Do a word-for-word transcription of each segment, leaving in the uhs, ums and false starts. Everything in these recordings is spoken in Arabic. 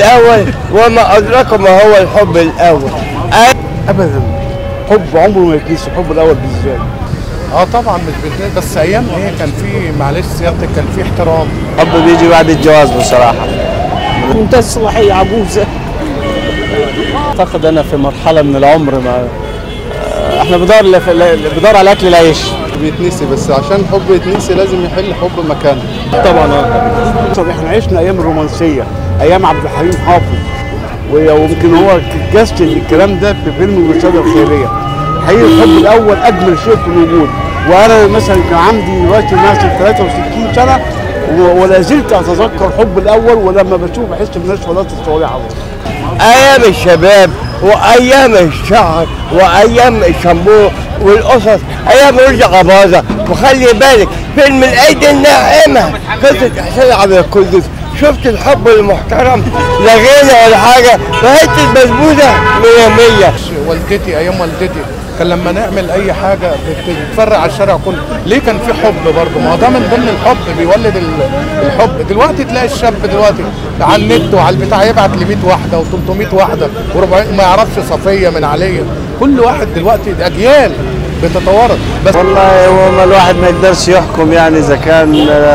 الأول وما أدرك ما هو الحب الأول. أبدا، حب عمره ما يتنسي، الحب الأول بالذات. اه طبعا مش بتنسي، بس ايام ايه كان في، معلش سيادتك، كان في احترام. الحب بيجي بعد الجواز بصراحه. منتهى الصلاحيه عجوزه. اعتقد انا في مرحله من العمر ما احنا بدور بدور على اكل العيش. بيتنسي، بس عشان الحب يتنسي لازم يحل حب مكانه. طبعا اه احنا عشنا ايام الرومانسيه، ايام عبد الحليم حافظ، ويمكن هو جسد الكلام ده في فيلم الرساله الخيريه. حقيقي الحب الاول اجمل شيء في الوجود، وانا مثلا كان عندي دلوقتي مثلا ثلاثة وستين سنه ولا زلت اتذكر الحب الاول، ولما بشوف بحس بالناس ولات الصالحه. ايام الشباب وايام الشعر وايام الشامبو والقصص، ايام رشدي أباظة. وخلي بالك فيلم الايدي الناعمه قصه حسين عبد القدوس، شفت الحب المحترم لا غنى ولا حاجه، وحته البسبوسه مية مية. والدتي ايام والدتي كان لما نعمل اي حاجه بتتفرق على الشارع كله. ليه؟ كان في حب برضه، ما هو ده من ضمن الحب، بيولد الحب. دلوقتي تلاقي الشاب دلوقتي على النت وعلى البتاع يبعت ل مية واحده و300 واحده و400 ما يعرفش صفيه من عليا. كل واحد دلوقتي اجيال بتتوارث. بس والله هو الواحد ما يقدرش يحكم يعني اذا كان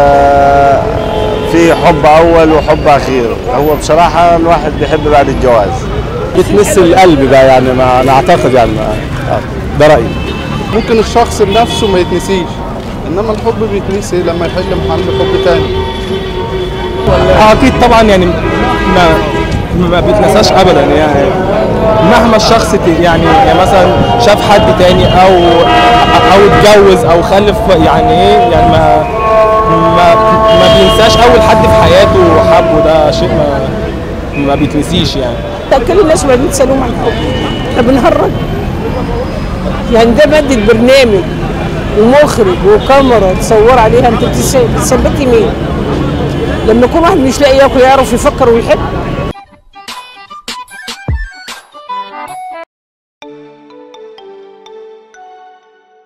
في حب اول وحب اخير. هو بصراحه الواحد بيحب بعد الجواز. بتمس القلب بقى يعني، ما انا اعتقد يعني ده رايي. ممكن الشخص بنفسه ما يتنسيش، انما الحب بيتنسي لما يحل محل حب تاني. اكيد طبعا يعني ما ما بيتنساش ابدا يعني، مهما الشخص يعني, يعني مثلا شاف حد تاني او او اتجوز او خلف، يعني ايه يعني ما ما ما بينساش اول حد في حياته وحبه. ده شيء ما ما بيتنسيش يعني. كل الناس ما بنسالوهم عن الحب، احنا بنهرج يعني. ده مادة برنامج ومخرج وكاميرا تصور عليها، انت بتثبتي مين؟ لما يكون واحد مش لاقي ياكل يعرف يفكر ويحب.